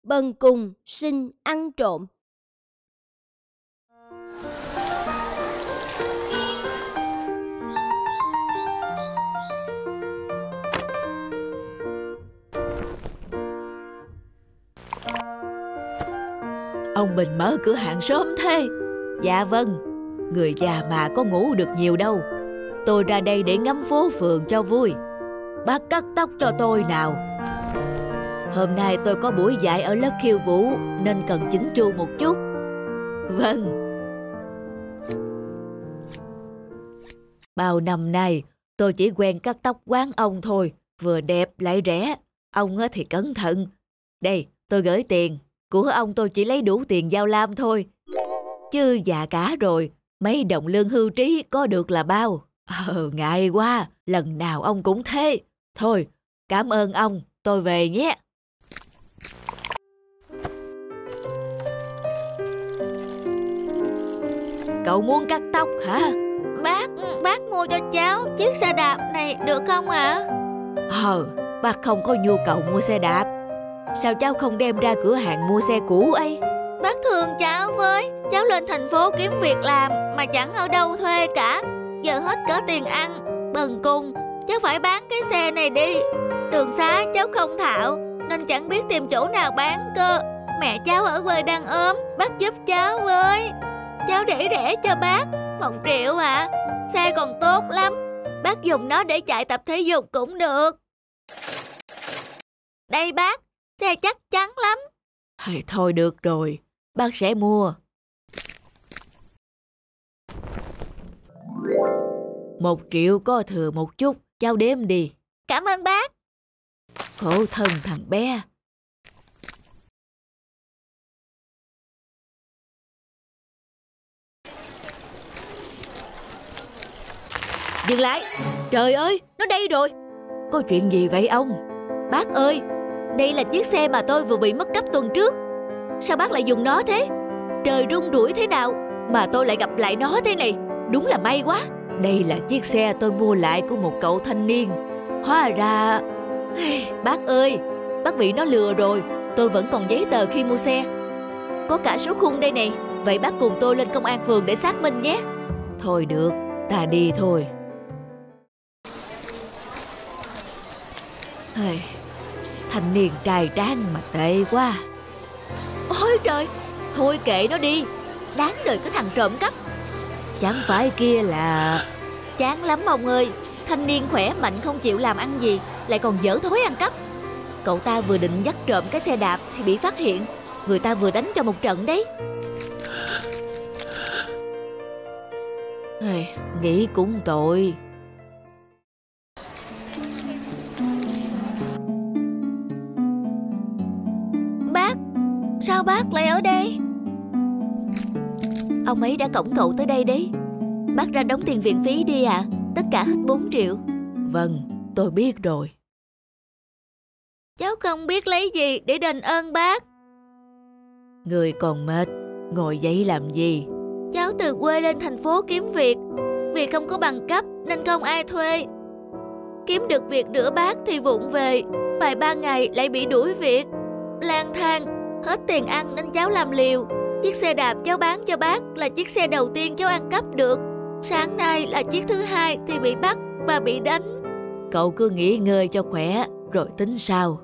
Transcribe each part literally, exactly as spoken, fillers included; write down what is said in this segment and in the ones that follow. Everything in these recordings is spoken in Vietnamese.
bần cùng xin ăn trộm. Ông Bình mở cửa hàng sớm thế. Dạ vâng, người già mà có ngủ được nhiều đâu. Tôi ra đây để ngắm phố phường cho vui. Bác cắt tóc cho tôi nào. Hôm nay tôi có buổi dạy ở lớp khiêu vũ nên cần chỉnh chu một chút. Vâng. Bao năm nay tôi chỉ quen cắt tóc quán ông thôi, vừa đẹp lại rẻ. Ông thì cẩn thận. Đây, tôi gửi tiền. Của ông tôi chỉ lấy đủ tiền giao lam thôi. Chứ già cả rồi, mấy đồng lương hưu trí có được là bao. Ờ, ngại quá, lần nào ông cũng thế. Thôi, cảm ơn ông, tôi về nhé. Cậu muốn cắt tóc hả? Bác, bác mua cho cháu chiếc xe đạp này được không ạ? Ờ, bác không có nhu cầu mua xe đạp. Sao cháu không đem ra cửa hàng mua xe cũ ấy? Bác thương cháu với. Cháu lên thành phố kiếm việc làm mà chẳng ở đâu thuê cả. Giờ hết cả tiền ăn. Bần cùng, cháu phải bán cái xe này đi. Đường xá cháu không thạo nên chẳng biết tìm chỗ nào bán cơ. Mẹ cháu ở quê đang ốm, bác giúp cháu với. Cháu để rẻ cho bác một triệu ạ. À. Xe còn tốt lắm. Bác dùng nó để chạy tập thể dục cũng được. Đây bác, xe chắc chắn lắm. Thôi được rồi, bác sẽ mua. Một triệu có thừa một chút, cháu đếm đi. Cảm ơn bác. Khổ thân thằng bé. Dừng lại. Trời ơi, nó đây rồi. Có chuyện gì vậy ông? Bác ơi, đây là chiếc xe mà tôi vừa bị mất cắp tuần trước. Sao bác lại dùng nó thế? Trời rung rủi thế nào mà tôi lại gặp lại nó thế này. Đúng là may quá. Đây là chiếc xe tôi mua lại của một cậu thanh niên. Hóa ra... Bác ơi, bác bị nó lừa rồi. Tôi vẫn còn giấy tờ khi mua xe. Có cả số khung đây này. Vậy bác cùng tôi lên công an phường để xác minh nhé. Thôi được, ta đi thôi. Thanh niên trai tráng mà tệ quá. Ôi trời, thôi kệ nó đi. Đáng đời cái thằng trộm cắp. Chẳng phải kia là... Chán lắm ông ơi. Thanh niên khỏe mạnh không chịu làm ăn gì, lại còn dở thói ăn cắp. Cậu ta vừa định dắt trộm cái xe đạp thì bị phát hiện. Người ta vừa đánh cho một trận đấy. Nghĩ cũng tội. Bác, sao bác lại ở đây? Ông ấy đã cõng cậu tới đây đấy. Bác ra đóng tiền viện phí đi ạ. À. Tất cả hết bốn triệu. Vâng, tôi biết rồi. Cháu không biết lấy gì để đền ơn bác. Người còn mệt, ngồi dậy làm gì? Cháu từ quê lên thành phố kiếm việc. Vì không có bằng cấp nên không ai thuê. Kiếm được việc rửa bát thì vụng về. Vài ba ngày lại bị đuổi việc. Lang thang, hết tiền ăn nên cháu làm liều. Chiếc xe đạp cháu bán cho bác là chiếc xe đầu tiên cháu ăn cắp được. Sáng nay là chiếc thứ hai thì bị bắt và bị đánh. Cậu cứ nghỉ ngơi cho khỏe rồi tính sau.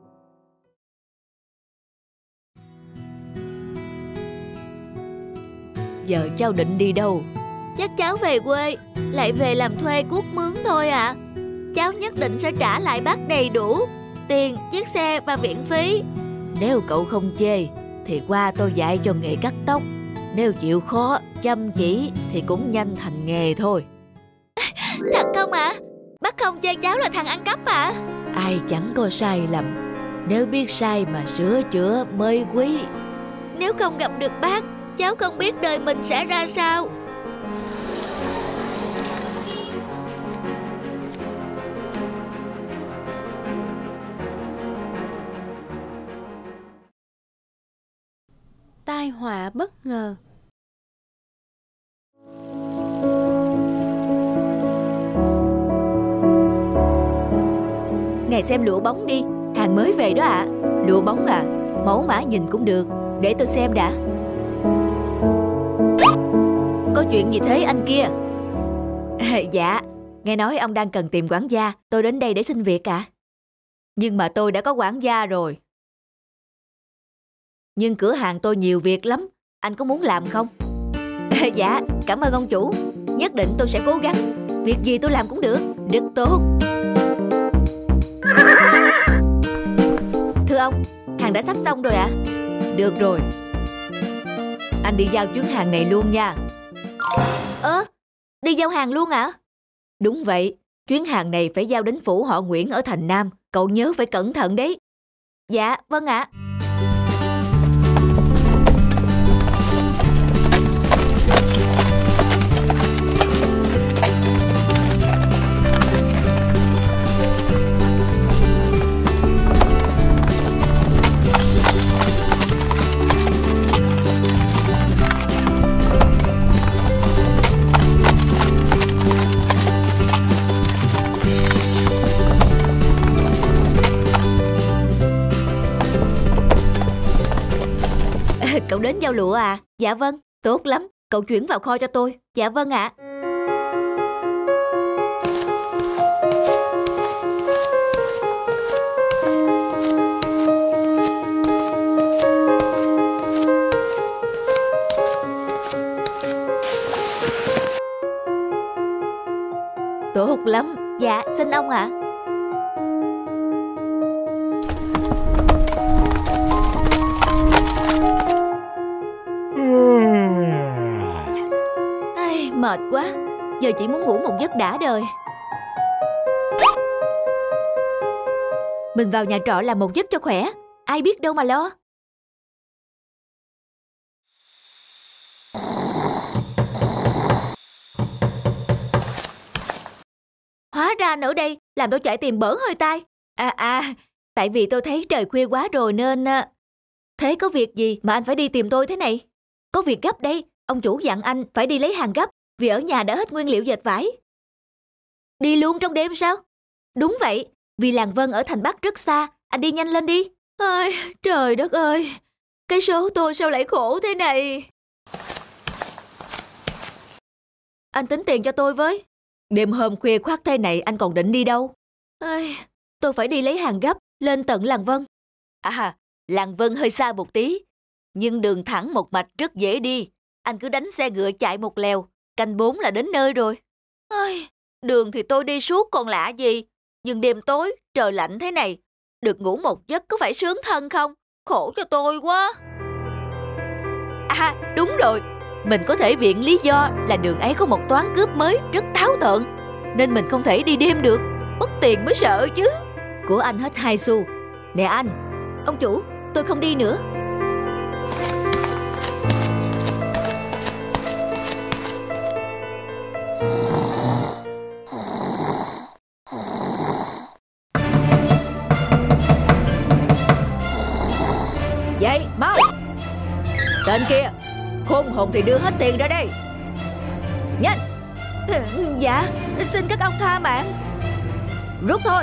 Giờ cháu định đi đâu? Chắc cháu về quê, lại về làm thuê cuốc mướn thôi ạ. À. Cháu nhất định sẽ trả lại bác đầy đủ tiền, chiếc xe và viện phí. Nếu cậu không chê thì qua tôi dạy cho nghề cắt tóc. Nếu chịu khó, chăm chỉ thì cũng nhanh thành nghề thôi. Thật không ạ? À? Bác không chê cháu là thằng ăn cắp à? Ai chẳng có sai lầm. Nếu biết sai mà sửa chữa mới quý. Nếu không gặp được bác, cháu không biết đời mình sẽ ra sao. Tai họa bất ngờ. Ngài xem lụa bóng đi, hàng mới về đó ạ. À. Lụa bóng à? Mẫu mã nhìn cũng được, để tôi xem đã. Có chuyện gì thế anh kia? Dạ, nghe nói ông đang cần tìm quản gia, tôi đến đây để xin việc ạ. À? Nhưng mà tôi đã có quản gia rồi. Nhưng cửa hàng tôi nhiều việc lắm, anh có muốn làm không? Dạ, cảm ơn ông chủ. Nhất định tôi sẽ cố gắng. Việc gì tôi làm cũng được. Rất tốt. Thưa ông, hàng đã sắp xong rồi ạ. À? Được rồi, anh đi giao chuyến hàng này luôn nha. Ơ, à, đi giao hàng luôn ạ? À? Đúng vậy, chuyến hàng này phải giao đến phủ họ Nguyễn ở thành Nam. Cậu nhớ phải cẩn thận đấy. Dạ, vâng ạ. À. Cậu đến giao lụa à? Dạ vâng, tốt lắm. Cậu chuyển vào kho cho tôi. Dạ vâng ạ. À. Tốt lắm. Dạ, xin ông ạ. À. Mệt quá, giờ chỉ muốn ngủ một giấc đã đời. Mình vào nhà trọ làm một giấc cho khỏe, ai biết đâu mà lo. Hóa ra anh ở đây làm tôi chạy tìm bỡn hơi tai. À à, tại vì tôi thấy trời khuya quá rồi nên... Thế có việc gì mà anh phải đi tìm tôi thế này? Có việc gấp đây, ông chủ dặn anh phải đi lấy hàng gấp. Vì ở nhà đã hết nguyên liệu dệt vải. Đi luôn trong đêm sao? Đúng vậy, vì làng Vân ở thành Bắc rất xa. Anh đi nhanh lên đi. Ôi, trời đất ơi, cái số tôi sao lại khổ thế này? Anh tính tiền cho tôi với. Đêm hôm khuya khoắt thế này anh còn định đi đâu? Ôi, tôi phải đi lấy hàng gấp lên tận làng Vân. À, làng Vân hơi xa một tí, nhưng đường thẳng một mạch rất dễ đi. Anh cứ đánh xe ngựa chạy một lèo, canh bốn là đến nơi rồi. Ôi, đường thì tôi đi suốt còn lạ gì. Nhưng đêm tối, trời lạnh thế này, được ngủ một giấc có phải sướng thân không? Khổ cho tôi quá. À, đúng rồi. Mình có thể viện lý do là đường ấy có một toán cướp mới rất táo tợn, nên mình không thể đi đêm được. Mất tiền mới sợ chứ. Của anh hết hai xu. Nè anh, ông chủ, tôi không đi nữa. Vậy, mau! Tên kia, khôn hồn thì đưa hết tiền ra đây. Nhanh! Dạ, xin các ông tha mạng. Rút thôi.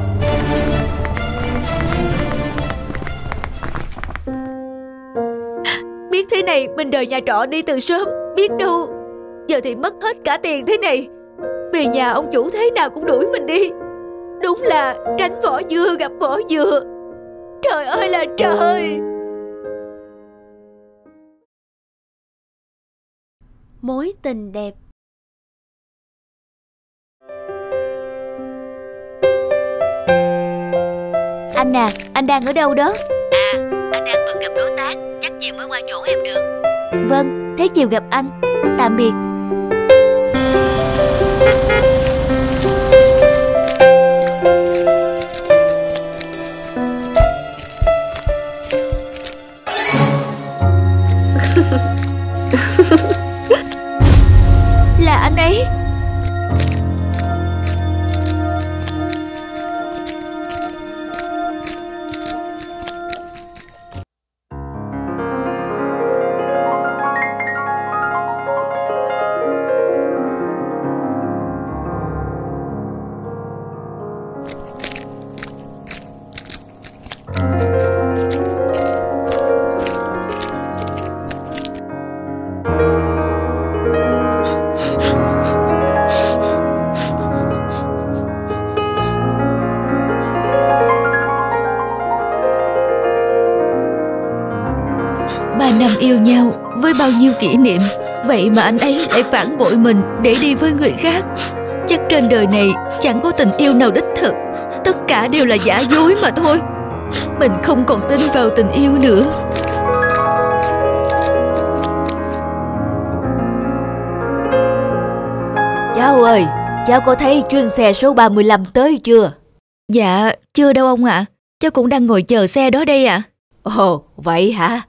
Biết thế này mình rời nhà trọ đi từ sớm. Biết đâu giờ thì mất hết cả tiền thế này. Về nhà ông chủ thế nào cũng đuổi mình đi. Đúng là tránh vỏ dưa gặp vỏ dừa. Trời ơi là trời. Mối tình đẹp. Anh à, anh đang ở đâu đó? À, anh đang bận gặp đối tác. Chắc chiều mới qua chỗ em được. Vâng, thế chiều gặp anh. Tạm biệt. Là anh ấy. Ba năm yêu nhau với bao nhiêu kỷ niệm, vậy mà anh ấy lại phản bội mình để đi với người khác. Chắc trên đời này chẳng có tình yêu nào đích thực, tất cả đều là giả dối mà thôi. Mình không còn tin vào tình yêu nữa. Cháu ơi, cháu có thấy chuyến xe số ba mươi lăm tới chưa? Dạ, chưa đâu ông ạ. À. Cháu cũng đang ngồi chờ xe đó đây ạ. À. Ồ, vậy hả?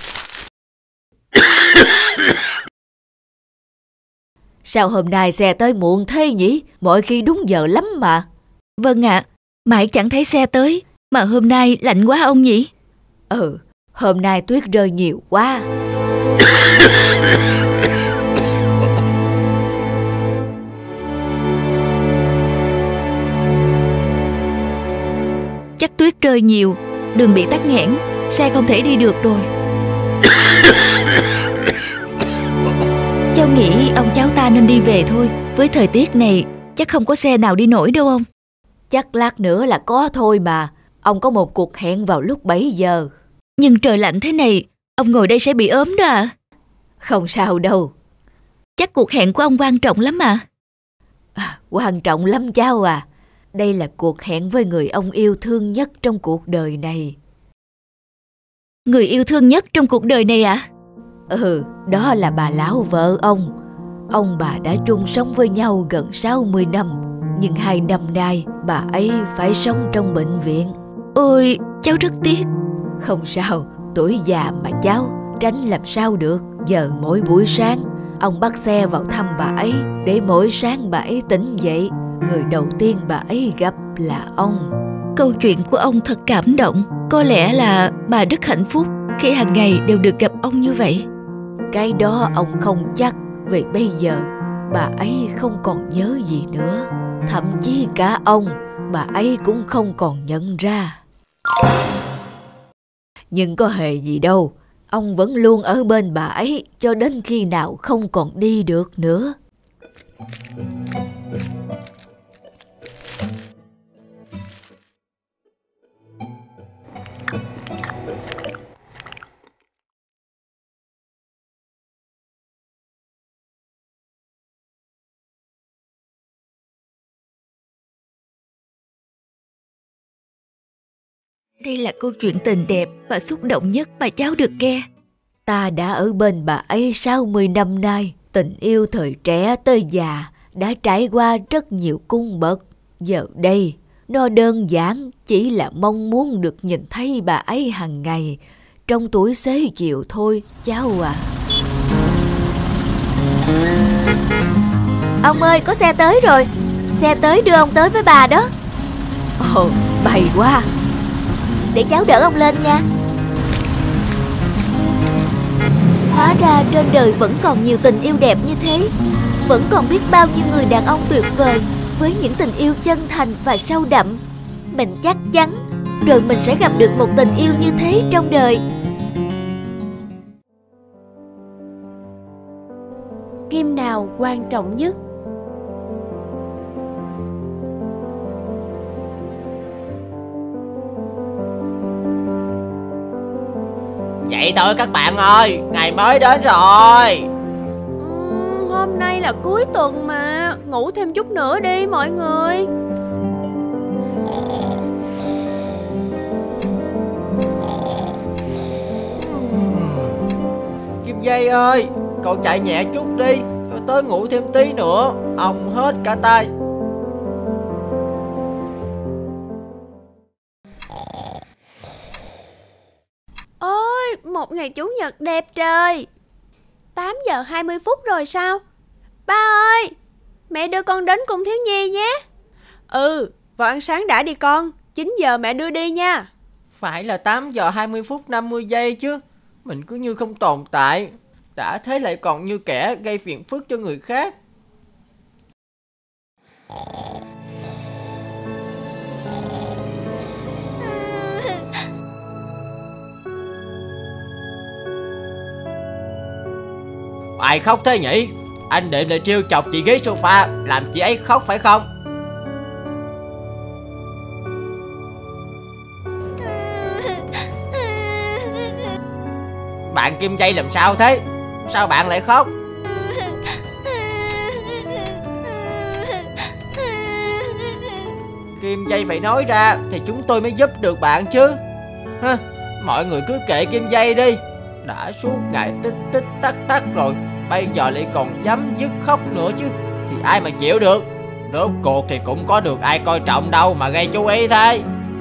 Sao hôm nay xe tới muộn thế nhỉ? Mọi khi đúng giờ lắm mà. Vâng ạ, à, mãi chẳng thấy xe tới. Mà hôm nay lạnh quá ông nhỉ? Ừ, hôm nay tuyết rơi nhiều quá. Chắc tuyết rơi nhiều, đường bị tắc nghẽn, xe không thể đi được rồi. Cháu nghĩ ông cháu ta nên đi về thôi. Với thời tiết này chắc không có xe nào đi nổi đâu ông. Chắc lát nữa là có thôi mà. Ông có một cuộc hẹn vào lúc bảy giờ. Nhưng trời lạnh thế này, ông ngồi đây sẽ bị ốm đó ạ. À? Không sao đâu. Chắc cuộc hẹn của ông quan trọng lắm à? À, quan trọng lắm cháu à. Đây là cuộc hẹn với người ông yêu thương nhất trong cuộc đời này. Người yêu thương nhất trong cuộc đời này ạ? À? Ừ, đó là bà lão vợ ông. Ông bà đã chung sống với nhau gần sáu mươi năm. Nhưng hai năm nay bà ấy phải sống trong bệnh viện. Ôi, cháu rất tiếc. Không sao, tuổi già mà cháu, tránh làm sao được. Giờ mỗi buổi sáng ông bắt xe vào thăm bà ấy, để mỗi sáng bà ấy tỉnh dậy, người đầu tiên bà ấy gặp là ông. Câu chuyện của ông thật cảm động. Có lẽ là bà rất hạnh phúc khi hàng ngày đều được gặp ông như vậy. Cái đó ông không chắc, vì bây giờ bà ấy không còn nhớ gì nữa. Thậm chí cả ông, bà ấy cũng không còn nhận ra. Nhưng có hề gì đâu, ông vẫn luôn ở bên bà ấy cho đến khi nào không còn đi được nữa. Đây là câu chuyện tình đẹp và xúc động nhất mà cháu được nghe. Ta đã ở bên bà ấy sáu mươi năm nay. Tình yêu thời trẻ tới già đã trải qua rất nhiều cung bậc. Giờ đây, nó đơn giản chỉ là mong muốn được nhìn thấy bà ấy hàng ngày trong tuổi xế chiều thôi, cháu à. Ông ơi, có xe tới rồi. Xe tới đưa ông tới với bà đó. Ồ, may quá. Để cháu đỡ ông lên nha. Hóa ra trên đời vẫn còn nhiều tình yêu đẹp như thế. Vẫn còn biết bao nhiêu người đàn ông tuyệt vời, với những tình yêu chân thành và sâu đậm. Mình chắc chắn rồi mình sẽ gặp được một tình yêu như thế trong đời. Kim nào quan trọng nhất? Dậy thôi các bạn ơi, ngày mới đến rồi. uhm, Hôm nay là cuối tuần mà. Ngủ thêm chút nữa đi mọi người. Kim Dây ơi, cậu chạy nhẹ chút đi, rồi tới ngủ thêm tí nữa, ong hết cả tay. Ôi, một ngày chủ nhật đẹp trời. Tám giờ hai mươi phút rồi sao? Ba ơi, mẹ đưa con đến cùng Thiếu Nhi nhé. Ừ, vào ăn sáng đã đi con. Chín giờ mẹ đưa đi nha. Phải là tám giờ hai mươi phút năm mươi giây chứ. Mình cứ như không tồn tại. Đã thế lại còn như kẻ gây phiền phức cho người khác. Ai khóc thế nhỉ? Anh định là trêu chọc chị ghế sofa, làm chị ấy khóc phải không? Bạn Kim Dây làm sao thế? Sao bạn lại khóc? Kim Dây phải nói ra thì chúng tôi mới giúp được bạn chứ. Ha, mọi người cứ kệ Kim Dây đi. Đã suốt ngày tích tích tắc tắc rồi, bây giờ lại còn dám dứt khóc nữa chứ, thì ai mà chịu được. Rốt cuộc thì cũng có được ai coi trọng đâu mà gây chú ý thế.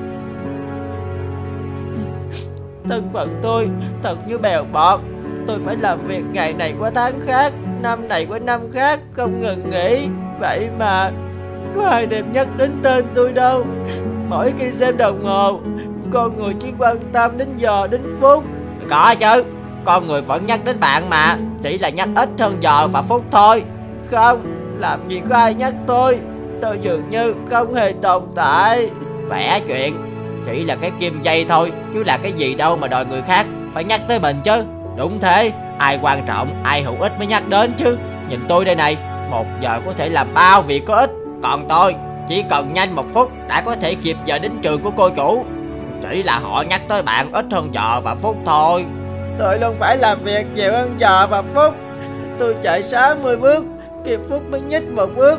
Thân phận tôi thật như bèo bọt. Tôi phải làm việc ngày này qua tháng khác, năm này qua năm khác, không ngừng nghỉ. Vậy mà có ai thèm nhắc đến tên tôi đâu. Mỗi khi xem đồng hồ, con người chỉ quan tâm đến giờ đến phút. Có chứ, con người vẫn nhắc đến bạn mà, chỉ là nhắc ít hơn giờ và phút thôi. Không, làm gì có ai nhắc tôi. Tôi dường như không hề tồn tại. Vẽ chuyện, chỉ là cái Kim Dây thôi, chứ là cái gì đâu mà đòi người khác phải nhắc tới mình chứ. Đúng thế, ai quan trọng, ai hữu ích mới nhắc đến chứ. Nhìn tôi đây này, một giờ có thể làm bao việc có ích. Còn tôi, chỉ cần nhanh một phút đã có thể kịp giờ đến trường của cô chủ. Chỉ là họ nhắc tới bạn ít hơn giờ và phút thôi. Tôi luôn phải làm việc nhiều hơn giờ và phút. Tôi chạy sáu mươi bước, kịp phút mới nhích một bước.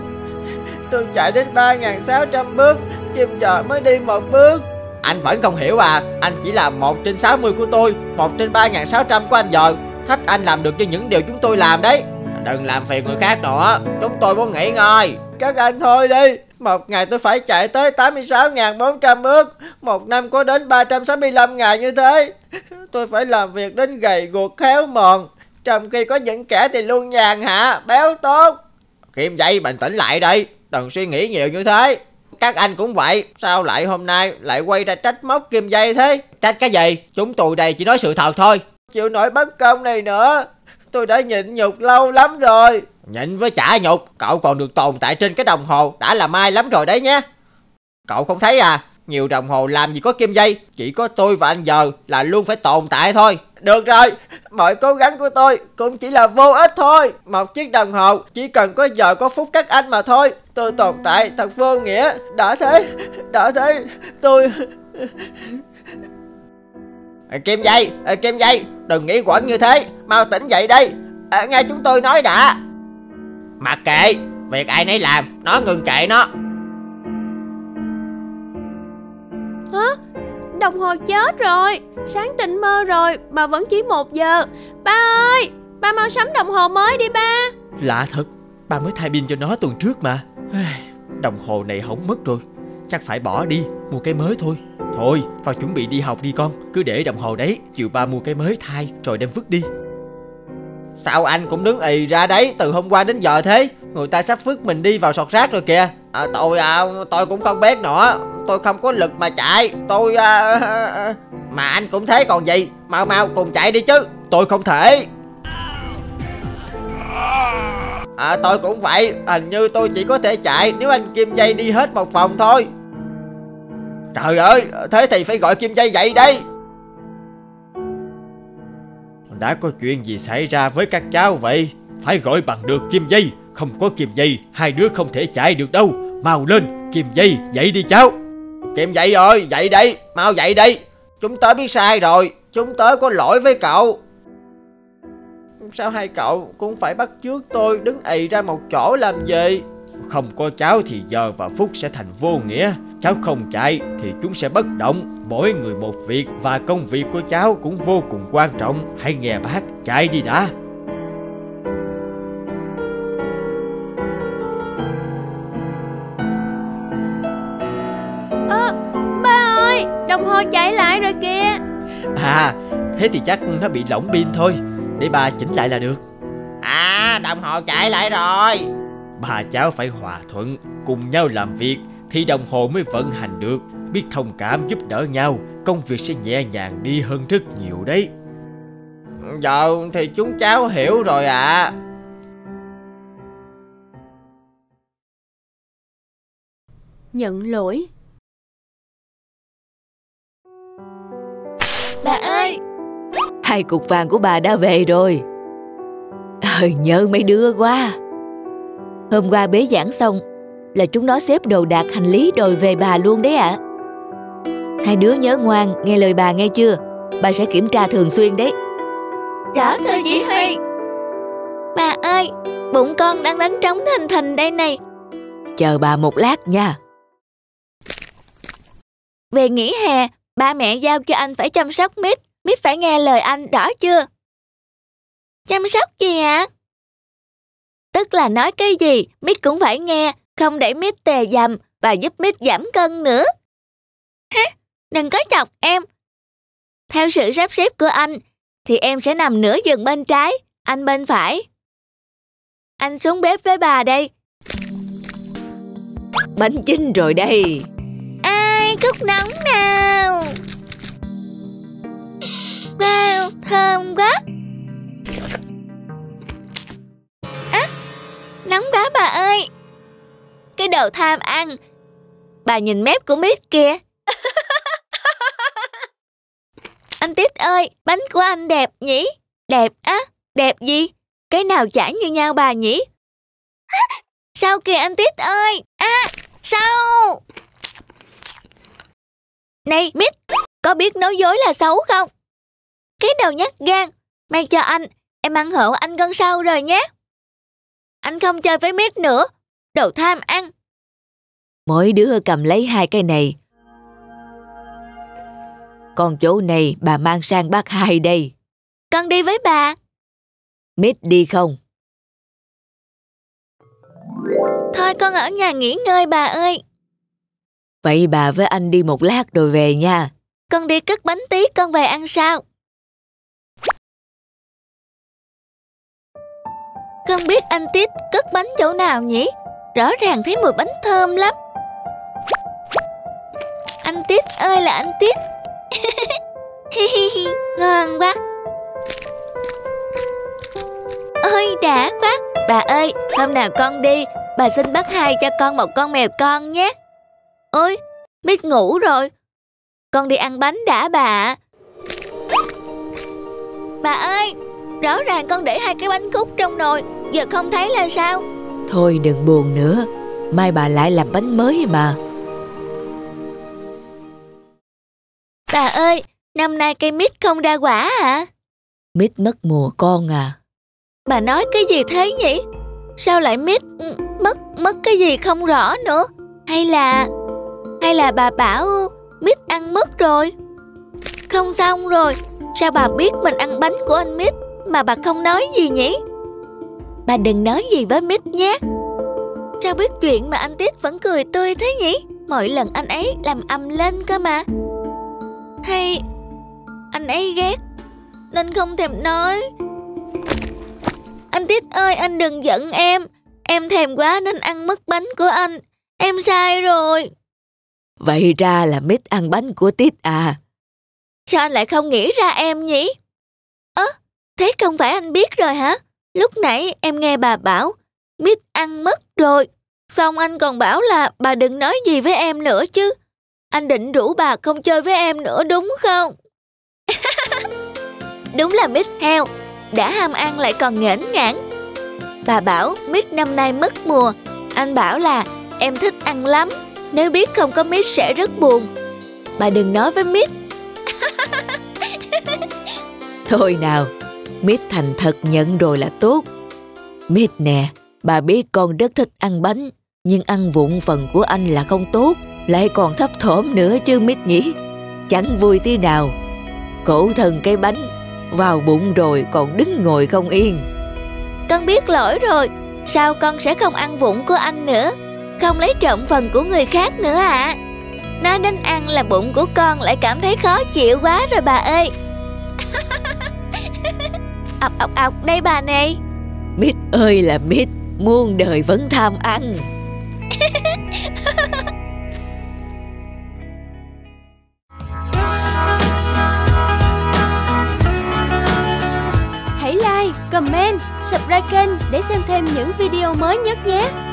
Tôi chạy đến ba nghìn sáu trăm bước, kịp giờ mới đi một bước. Anh vẫn không hiểu à? Anh chỉ làm một trên sáu mươi của tôi, một trên ba nghìn sáu trăm của anh giờ. Thách anh làm được cho những điều chúng tôi làm đấy. Đừng làm phiền người khác nữa, chúng tôi muốn nghỉ ngơi. Các anh thôi đi. Một ngày tôi phải chạy tới tám mươi sáu nghìn bốn trăm bước. Một năm có đến ba trăm sáu mươi lăm ngày như thế. Tôi phải làm việc đến gầy guộc khéo mòn, trong khi có những kẻ thì luôn nhàn hạ, béo tốt. Kim Dây bình tĩnh lại đi, đừng suy nghĩ nhiều như thế. Các anh cũng vậy, sao lại hôm nay lại quay ra trách móc Kim Dây thế? Trách cái gì? Chúng tôi đây chỉ nói sự thật thôi. Chịu nổi bất công này nữa. Tôi đã nhịn nhục lâu lắm rồi. Nhịn với chả nhục, cậu còn được tồn tại trên cái đồng hồ đã là may lắm rồi đấy nhé. Cậu không thấy à, nhiều đồng hồ làm gì có Kim Dây, chỉ có tôi và anh giờ là luôn phải tồn tại thôi. Được rồi, mọi cố gắng của tôi cũng chỉ là vô ích thôi. Một chiếc đồng hồ chỉ cần có giờ có phút các anh mà thôi. Tôi tồn tại thật vô nghĩa. Đã thế, đã thế, tôi... Kim Dây, Kim Dây, đừng nghĩ quẩn như thế, mau tỉnh dậy đi. À, nghe chúng tôi nói đã. Mặc kệ, việc ai nấy làm, nó ngừng kệ nó. Hả? Đồng hồ chết rồi. Sáng tỉnh mơ rồi mà vẫn chỉ một giờ. Ba ơi, ba mau sắm đồng hồ mới đi ba. Lạ thật, ba mới thay pin cho nó tuần trước mà. Đồng hồ này hỏng mất rồi, chắc phải bỏ đi, mua cái mới thôi. Thôi, vào chuẩn bị đi học đi con. Cứ để đồng hồ đấy, chiều ba mua cái mới thay rồi đem vứt đi. Sao anh cũng đứng ì ra đấy từ hôm qua đến giờ thế? Người ta sắp vứt mình đi vào sọt rác rồi kìa. À, tôi à, tôi cũng không biết nữa. Tôi không có lực mà chạy. Tôi à, mà anh cũng thế còn gì. Mau mau cùng chạy đi chứ. Tôi không thể. À, tôi cũng vậy. Hình như tôi chỉ có thể chạy nếu anh Kim Dây đi hết một vòng thôi. Trời ơi, thế thì phải gọi Kim Dây dậy đây. Đã có chuyện gì xảy ra với các cháu vậy? Phải gọi bằng được Kim Dây. Không có Kim Dây, hai đứa không thể chạy được đâu. Mau lên, Kim Dây, dậy đi cháu. Kim Dây ơi, dậy đi, mau dậy đi. Chúng tớ biết sai rồi, chúng tớ có lỗi với cậu. Sao hai cậu cũng phải bắt chước tôi đứng ì ra một chỗ làm gì? Không có cháu thì giờ và phút sẽ thành vô nghĩa. Cháu không chạy thì chúng sẽ bất động. Mỗi người một việc và công việc của cháu cũng vô cùng quan trọng. Hãy nghe bác, chạy đi đã. À, ba ơi, đồng hồ chạy lại rồi kìa. À, thế thì chắc nó bị lỏng pin thôi. Để ba chỉnh lại là được. À, đồng hồ chạy lại rồi. Ba cháu phải hòa thuận, cùng nhau làm việc thì đồng hồ mới vận hành được. Biết thông cảm giúp đỡ nhau, công việc sẽ nhẹ nhàng đi hơn rất nhiều đấy. Giờ thì chúng cháu hiểu rồi ạ. À. Nhận lỗi. Bà ơi, Hai cục vàng của bà đã về rồi. Ờ, nhớ mấy đứa quá. Hôm qua bế giảng xong là chúng nó xếp đồ đạc hành lý rồi về bà luôn đấy ạ. À. Hai đứa nhớ ngoan nghe lời bà nghe chưa? Bà sẽ kiểm tra thường xuyên đấy. Rõ thưa chỉ huy. Bà ơi, bụng con đang đánh trống thình thình đây này. Chờ bà một lát nha. Về nghỉ hè, ba mẹ giao cho anh phải chăm sóc Mít. Mít phải nghe lời anh, rõ chưa? Chăm sóc gì hả? Tức là nói cái gì, Mít cũng phải nghe, không để Mít tè dầm và giúp Mít giảm cân nữa. Hả? Đừng có chọc em. Theo sự sắp xếp của anh, thì em sẽ nằm nửa giường bên trái, anh bên phải. Anh xuống bếp với bà đây. Bánh chín rồi đây. Ai cúc nóng nào. Wow, thơm quá. À, nóng quá bà ơi. Cái đồ tham ăn. Bà nhìn mép của Mít kìa. Anh Tít ơi, bánh của anh đẹp nhỉ? Đẹp á? Đẹp gì? Cái nào chả như nhau bà nhỉ? Sao kìa anh Tít ơi? À, sao? Này Mít, có biết nói dối là xấu không? Cái đầu nhát gan. May cho anh, em ăn hộ anh cân sau rồi nhé. Anh không chơi với Mít nữa. Đồ tham ăn. Mỗi đứa cầm lấy hai cái này. Còn chỗ này bà mang sang bác hai đây. Con đi với bà. Mít đi không? Thôi con ở nhà nghỉ ngơi bà ơi. Vậy bà với anh đi một lát rồi về nha. Con đi cất bánh tí, con về ăn sau. Không biết anh Tít cất bánh chỗ nào nhỉ? Rõ ràng thấy mùi bánh thơm lắm. Anh Tít ơi là anh Tít. Ngon quá. Ôi đã quá. Bà ơi, hôm nào con đi, bà xin bác hai cho con một con mèo con nhé. Ôi, Mít ngủ rồi. Con đi ăn bánh đã bà. Bà ơi, rõ ràng con để hai cái bánh cút trong nồi, giờ không thấy là sao? Thôi đừng buồn nữa, mai bà lại làm bánh mới mà. Bà ơi, năm nay cây mít không ra quả hả? Mít mất mùa con à. Bà nói cái gì thế nhỉ? Sao lại mít mất mất cái gì không rõ nữa? Hay là hay là bà bảo mít ăn mất rồi? Không xong rồi, sao bà biết mình ăn bánh của anh Mít mà bà không nói gì nhỉ? Bà đừng nói gì với Mít nhé. Sao biết chuyện mà anh Tít vẫn cười tươi thế nhỉ? Mỗi lần anh ấy làm ầm lên cơ mà. Hay anh ấy ghét nên không thèm nói. Anh Tít ơi, anh đừng giận em. Em thèm quá nên ăn mất bánh của anh. Em sai rồi. Vậy ra là Mít ăn bánh của Tít à? Sao anh lại không nghĩ ra em nhỉ? Ơ, à, thế không phải anh biết rồi hả? Lúc nãy em nghe bà bảo Mít ăn mất rồi. Xong anh còn bảo là bà đừng nói gì với em nữa chứ. Anh định rủ bà không chơi với em nữa đúng không? Đúng là Mít heo, đã ham ăn lại còn nghển ngãn. Bà bảo Mít năm nay mất mùa. Anh bảo là em thích ăn lắm, nếu biết không có Mít sẽ rất buồn. Bà đừng nói với Mít. Thôi nào, Mít thành thật nhận rồi là tốt. Mít nè, bà biết con rất thích ăn bánh, nhưng ăn vụng phần của anh là không tốt, lại còn thấp thỏm nữa chứ Mít nhỉ. Chẳng vui tí nào. Khổ thân cái bánh, vào bụng rồi còn đứng ngồi không yên. Con biết lỗi rồi, sao con sẽ không ăn vụng của anh nữa, không lấy trộm phần của người khác nữa ạ? À? Nói đến ăn là bụng của con lại cảm thấy khó chịu quá rồi bà ơi. Ọc ọc ọc đây bà này. Mít ơi là Mít, muôn đời vẫn tham ăn. Hãy like, comment, subscribe kênh để xem thêm những video mới nhất nhé.